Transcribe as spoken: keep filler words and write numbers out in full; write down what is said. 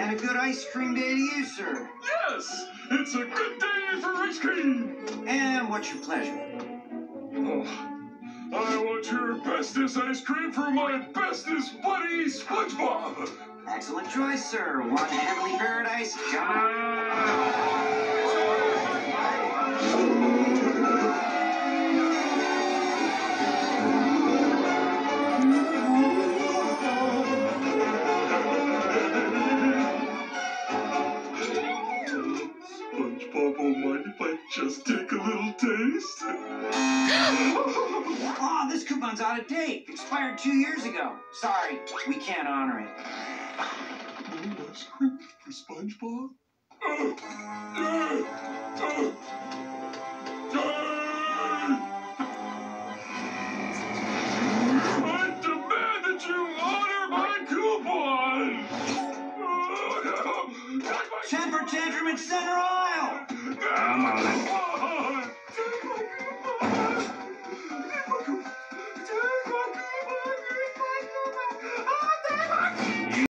And a good ice cream day to you, sir. Yes, it's a good day for ice cream. And what's your pleasure? Oh, I want your bestest ice cream for my bestest buddy, SpongeBob. Excellent choice, sir. One heavenly paradise. Come on. SpongeBob won't mind if I just take a little taste. Oh, this coupon's out of date. Expired two years ago. Sorry, we can't honor it. More ice cream for SpongeBob? Uh, uh, uh, I demand that you honor my coupon! Temper tantrum in center aisle! Come on.